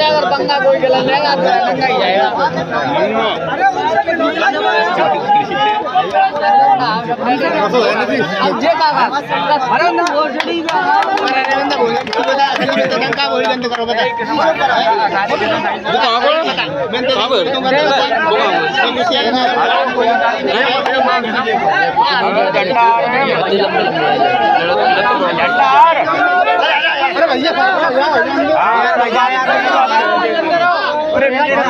ले अगर पंगा कोई गलत लेगा तो नंगा ही जाएगा। अब जे काका अरे ना वो जड़ी अरे बंदा बोल तू बता तो नंगा बोल बंद करो बता मैं तो अब तुम अरे भैया अरे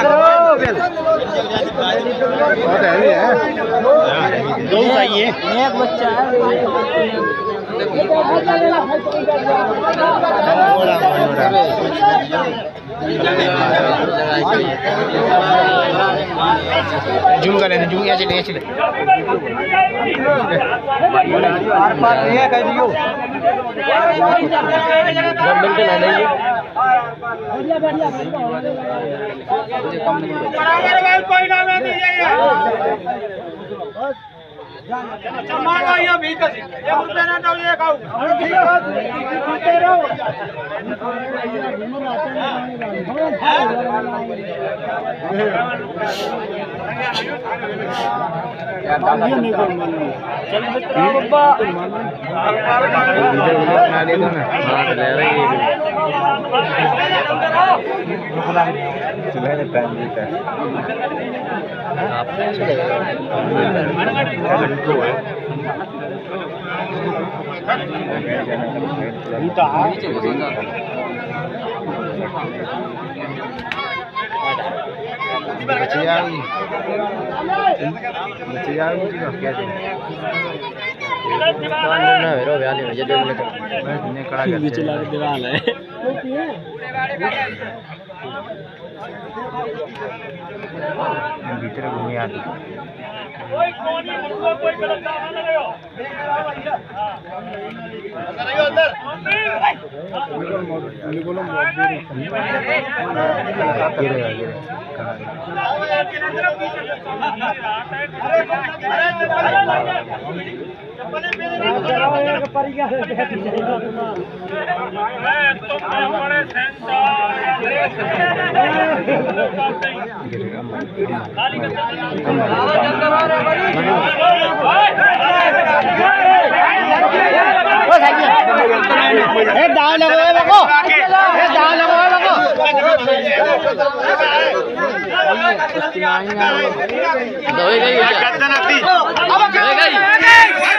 दो चाहिए एक बच्चा जूम कर लेना जूम ऐसे ऐसे आर पार ये कह दियो जब मिलते ना नहीं बढ़िया बढ़िया कोई ना नहीं मांगो ये भी कर ये मुद्दे ना तो ये खाओ पीते रहो ये नहीं कर चल बाबा बना दे दो ना हां ले रही चले रे टाइम देता आपने चलेगा भीतर घूमी आती कोई कोनी मुर्गो कोई गलत काम ना करो अंदर आइयो अंदर निकोलो दाव लगो लगो दाव लगो लगो दवाई गई